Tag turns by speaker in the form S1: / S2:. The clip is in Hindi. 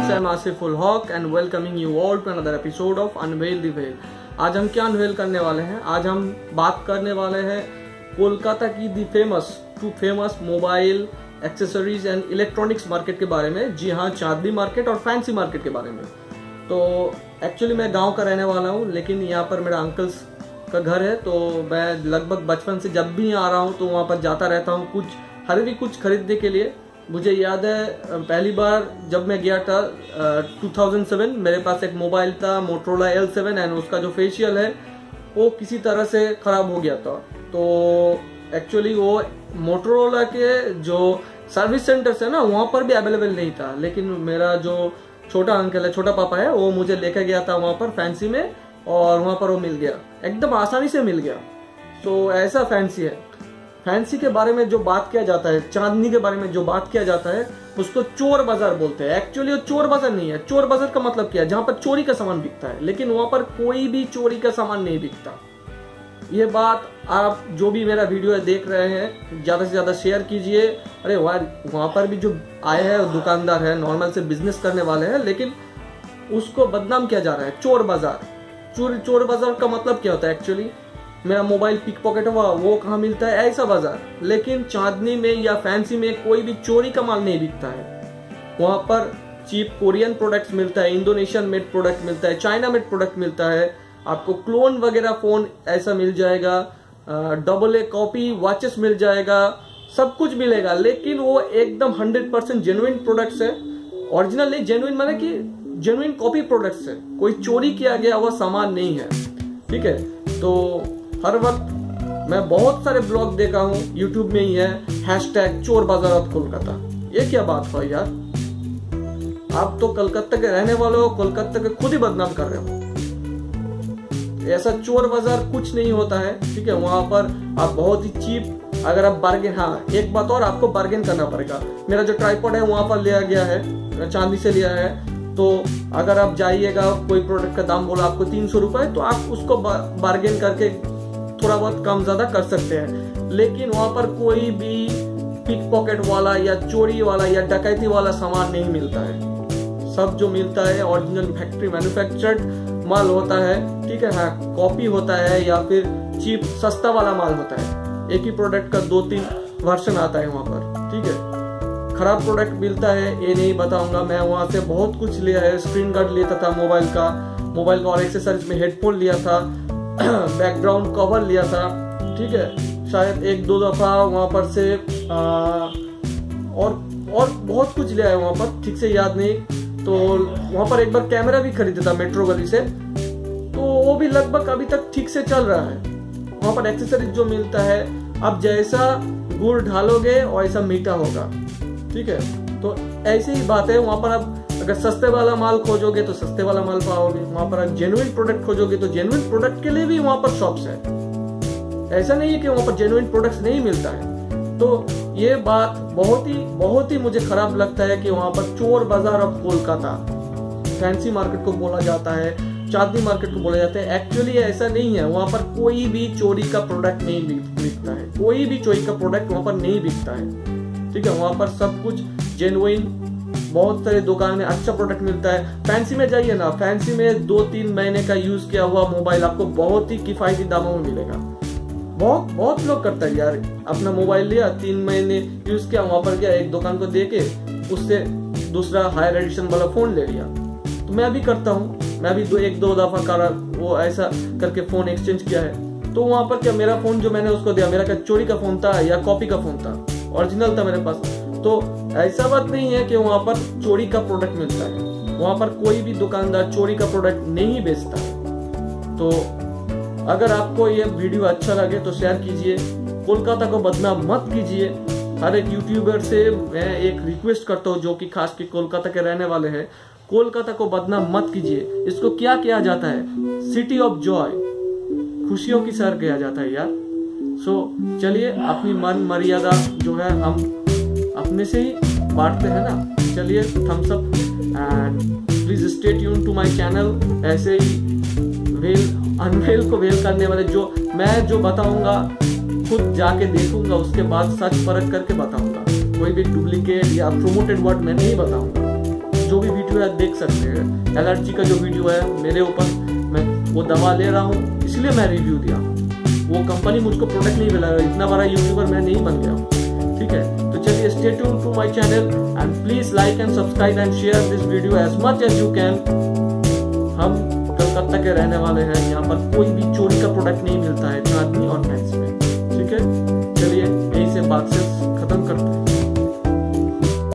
S1: friends, I'm Asiful Hawk and welcoming you all to another episode of Unveil the Veil। आज हम क्या अनवेल करने वाले हैं? आज हम बात करने वाले हैं कोलकाता की the famous mobile accessories and electronics market के बारे में। जी हाँ, चांदनी मार्केट और फैंसी मार्केट के बारे में। तो एक्चुअली मैं गांव का रहने वाला हूँ, लेकिन यहाँ पर मेरा अंकल्स का घर है, तो मैं लगभग बचपन से जब भी आ रहा हूँ तो वहाँ पर जाता रहता हूँ कुछ खरीदने के लिए। मुझे याद है पहली बार जब मैं गया था 2007, मेरे पास एक मोबाइल था मोटरोला L7 एंड उसका जो फेशियल है वो किसी तरह से खराब हो गया था। तो एक्चुअली वो मोटरोला के जो सर्विस सेंटर्स है ना, वहाँ पर भी अवेलेबल नहीं था, लेकिन मेरा जो छोटा अंकल है, छोटा पापा है, वो मुझे लेके गया था वहाँ पर फैंसी में, और वहाँ पर वो मिल गया, एकदम आसानी से मिल गया। तो ऐसा फैंसी है। फैंसी के बारे में जो बात किया जाता है, चांदनी के बारे में जो बात किया जाता है, उसको चोर बाजार बोलते हैं। एक्चुअली वो चोर बाजार नहीं है। चोर बाजार का मतलब क्या है? जहाँ पर चोरी का सामान बिकता है, लेकिन वहां पर कोई भी चोरी का सामान नहीं बिकता। ये बात आप जो भी मेरा वीडियो देख रहे हैं, ज्यादा से ज्यादा शेयर कीजिए। अरे वहां पर भी जो आए हैं दुकानदार है, नॉर्मल से बिजनेस करने वाले हैं, लेकिन उसको बदनाम किया जा रहा है चोर बाजार। चोर बाजार का मतलब क्या होता है? एक्चुअली मेरा मोबाइल पिक पॉकेट हुआ, वो कहाँ मिलता है? ऐसा बाजार। लेकिन चांदनी में या फैंसी में कोई भी चोरी का माल नहीं बिकता है। वहां पर चीप कोरियन प्रोडक्ट्स मिलता है, इंडोनेशियन मेड प्रोडक्ट मिलता है, चाइना मेड प्रोडक्ट मिलता है, आपको क्लोन वगैरह फोन ऐसा मिल जाएगा, AA कॉपी वॉचेस मिल जाएगा, सब कुछ मिलेगा। लेकिन वो एकदम 100% जेन्युइन प्रोडक्ट्स है। ओरिजिनल नहीं, जेन्युइन माने कि जेन्युइन कॉपी प्रोडक्ट्स है, कोई चोरी किया गया हुआ सामान नहीं है। ठीक है, तो हर वक्त मैं बहुत सारे ब्लॉग देखा हूँ, यूट्यूब में ही है #चोर बाजार ऑफ कोलकाता। ये क्या बात हुआ यार? आप तो कलकत्ता के रहने वाले हो, कोलकाता के खुद ही बदनाम कर रहे हो। ऐसा चोर बाजार कुछ नहीं होता है। ठीक है, वहां पर आप बहुत ही चीप, अगर आप बार्गेन, हाँ एक बात और, आपको बार्गेन करना पड़ेगा। मेरा जो ट्राइपॉड है वहां पर लिया गया है, चांदी से लिया है, तो अगर आप जाइएगा, कोई प्रोडक्ट का दाम बोला आपको 300 रुपए, तो आप उसको बार्गेन करके थोड़ा बहुत कम ज्यादा कर सकते हैं। लेकिन वहां पर कोई भी पिक पॉकेट वाला या चोरी वाला या डकैती वाला सामान नहीं मिलता है। सब जो मिलता है ओरिजिनल फैक्ट्री मैन्युफैक्चर्ड माल होता है। ठीक है, हाँ कॉपी होता है या फिर चीप सस्ता वाला माल होता है। एक ही प्रोडक्ट का 2-3 वर्जन आता है वहां पर। ठीक है, खराब प्रोडक्ट मिलता है ये नहीं बताऊंगा। मैं वहां से बहुत कुछ लिया है। स्क्रीन गार्ड लेता था मोबाइल का और एक्सेसरीज में हेडफोन लिया था, बैकग्राउंड कवर लिया था। ठीक है, शायद 1-2 दफा वहां पर से और बहुत कुछ लिया है वहां पर, ठीक से याद नहीं। तो वहां पर एक बार कैमरा भी खरीदा था मेट्रो गली से, तो वो भी लगभग अभी तक ठीक से चल रहा है। वहां पर एक्सेसरीज जो मिलता है, अब जैसा गुड़ ढालोगे वैसा मीठा होगा। ठीक है, तो ऐसी ही बात है। वहां पर आप अगर सस्ते वाला माल खोजोगे तो सस्ते वाला माल पाओगे, वहां पर आप जेन्युइन प्रोडक्ट खोजोगे तो जेन्युइन प्रोडक्ट के लिए भी वहां पर शॉप्स है। ऐसा नहीं है कि वहां पर जेन्युइन प्रोडक्ट्स नहीं मिलता है। तो ये बात बहुत ही मुझे खराब लगता है कि वहां पर चोर बाजार ऑफ कोलकाता, फैंसी मार्केट को बोला जाता है, चांदनी मार्केट को बोला जाता है। एक्चुअली ऐसा नहीं है। वहां पर कोई भी चोरी का प्रोडक्ट नहीं बिकता है, कोई भी चोरी का प्रोडक्ट वहां पर नहीं बिकता है। ठीक है, वहां पर सब कुछ जेन्युइन, बहुत सारे दुकान में अच्छा प्रोडक्ट मिलता है। फैंसी में जाइए ना, फैंसी में 2-3 महीने का यूज किया हुआ मोबाइल आपको बहुत ही किफायती दामों में मिलेगा। बहुत लोग करता है यार, अपना मोबाइल लिया, 3 महीने यूज किया, वहां पर गया, एक दुकान को देके उससे दूसरा हायर एडिशन वाला फोन ले लिया। तो मैं भी करता हूँ, मैं भी 1-2 दफा वो ऐसा करके फोन एक्सचेंज किया है। तो वहां पर क्या, मेरा फोन जो मैंने उसको दिया, मेरा क्या चोरी का फोन था या कॉपी का फोन था? ओरिजिनल था मेरे पास। तो ऐसा बात नहीं है कि वहां पर चोरी का प्रोडक्ट मिलता है। वहां पर कोई भी दुकानदार चोरी का प्रोडक्ट नहीं बेचता है। तो अगर आपको ये वीडियो अच्छा लगे तो शेयर कीजिए, कोलकाता को बदनाम मत कीजिए। हर एक यूट्यूबर से मैं एक रिक्वेस्ट करता हूँ, जो कि खास के कोलकाता के रहने वाले हैं, कोलकाता को बदनाम मत कीजिए। इसको क्या किया जाता है? सिटी ऑफ जॉय, खुशियों की शहर किया जाता है यार। सो चलिए, अपनी मन मर्यादा जो है हम अपने से ही बांटते हैं ना। चलिए, thumbs up and please stay tune to my channel. ऐसे ही अनवेल को वेल करने वाले जो बताऊंगा, खुद जाके देखूंगा, उसके बाद सच परख करके बताऊंगा। कोई भी डुप्लीकेट या प्रोमोटेड वर्ड मैं नहीं बताऊंगा। जो भी वीडियो है देख सकते हैं। एलर्जी का जो वीडियो है मेरे ऊपर, मैं वो दवा ले रहा हूँ इसलिए मैं रिव्यू दिया। वो कंपनी मुझको प्रोडक्ट नहीं मिला, इतना बड़ा यूट्यूबर मैं नहीं बन गया। ठीक है, तो चलिए stay tune to my channel and please like and subscribe and share this video as much as you can. हम कलकत्ता के रहने वाले हैं, यहाँ पर कोई भी चोरी का प्रोडक्ट नहीं मिलता है चांदनी और मेंस में। ठीक है, चलिए यही से बात से